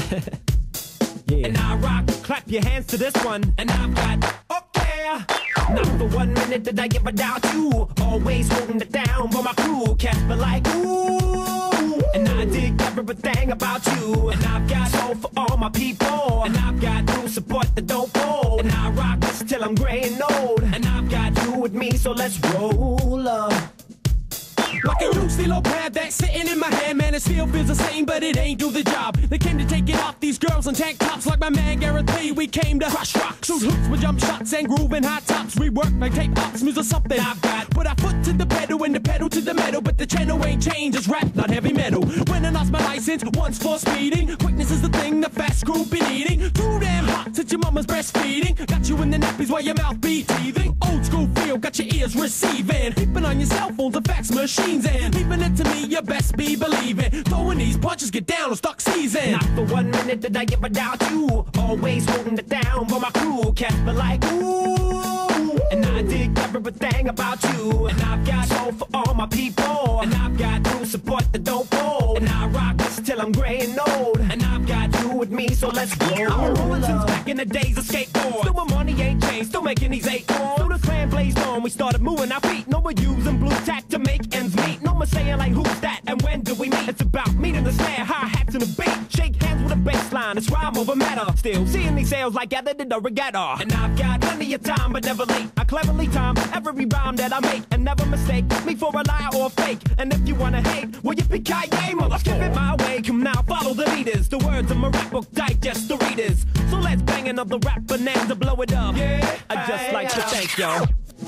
Yeah. And I rock, clap your hands to this one. And I've got, okay, not for 1 minute did I give a doubt you. Always holding it down for my crew. Cats be like, ooh. And I dig everything about you. And I've got hope for all my people. And I've got true support that don't fold. And I rock this till I'm gray and old. And I've got you with me, so let's roll up. Like a loose little pad that's sitting in my hand, man, it still feels the same, but it ain't do the job. They came to take it off these girls in tank tops, like my man Gareth P. We came to crush rocks, shoot hoops with jump shots and grooving high tops. We work like tape ops, music something I've got. Put our foot to the pedal and the pedal to the metal, but the channel ain't changed, it's rap, not heavy metal. When I lost my license, once for speeding, quickness is the thing the fast crew be needing. Too damn hot since your mama's breastfeeding, got you in the nappies while your mouth be teething. Old school feel, got your ears receiving, keeping on your cell phones, the fax machines. And leaving it to me, you best be believing. Throwing these punches, get down or stuck season. Not for 1 minute did I ever doubt you. Always holding it down for my crew. Cats be like, ooh. And I dig everything about you. And I've got hope for all my people. And I've got true support that don't fold. And I rock this till I'm gray and old. And I've got you with me, so let's go. I'm rolling since back in the days of skateboard. Still my money ain't changed, still making these acorns. Still the clan blazed on, we started moving our feet. No more using blue tack to make ends meet. No more saying like who's that and when do we meet. It's about meeting the snare, hi-hats and the beat. Shake hands with a bass line, it's rhyme over matter. Still seeing these sales like gathered in the regatta. And I've got plenty of time but never late. I cleverly time every rhyme that I make and never mistake me for a lie or a fake. And if you wanna hate, well you pick Kanye, let's give it my way. Come now, follow the leaders. The words of my rap book digest the readers. So let's bang another rap bonanza, blow it up. Yeah, I just like to thank y'all.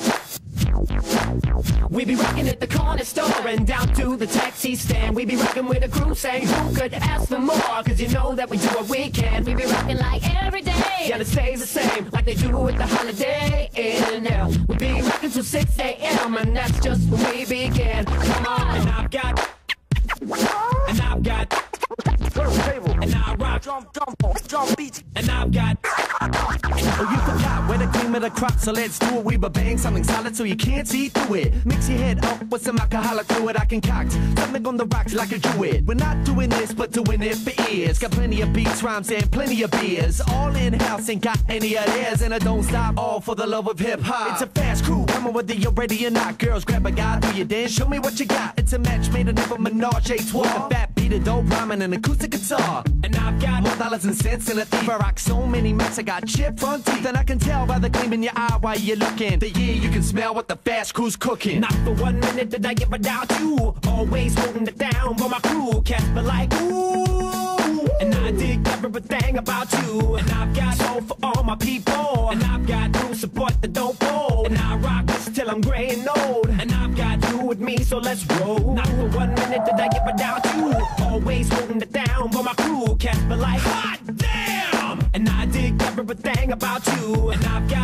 We be rockin' at the corner store and down to the taxi stand. We be rockin' with a crew saying who could ask for more? Cause you know that we do what we can. We be rockin' like every day. Yeah, it stays the same like they do with the Holiday Inn. We be rockin' till 6 a.m. and that's just when we begin. Come on. And I've got and I rock drum beats. And I've got oh, you forgot we're the cream of the crop, so let's do it. We bang something solid so you can't see through it. Mix your head up with some alcoholic fluid. I concoct something on the rocks like a druid. We're not doing this, but doing it for ears. Got plenty of beats, rhymes, and plenty of beers. All in house, ain't got any of theirs. And I don't stop, all for the love of hip hop. It's a fast crew, come on whether you're ready or not. Girls, grab a guy, do you dance? Show me what you got. It's a match made of a menage a trois. With a fat beat, a dope rhyme, and an acoustic guitar. And I've got more dollars and cents in a thief. I rock so many mics, I got chip front teeth. And I can tell by the gleam in your eye while you're looking. The year you can smell what the fast crew's cooking. Not for 1 minute did I ever doubt you. Always holding it down for my crew. Cats be like, ooh. And I dig everything about you. And I've got hope for all my people. And I've got true support that don't fold. And I rock this till I'm gray and old. And I've got you with me, so let's roll. Not for 1 minute did I ever doubt you. Always holding it down for my crew. Cats be like, hot damn. And I dig everything about you. And I've got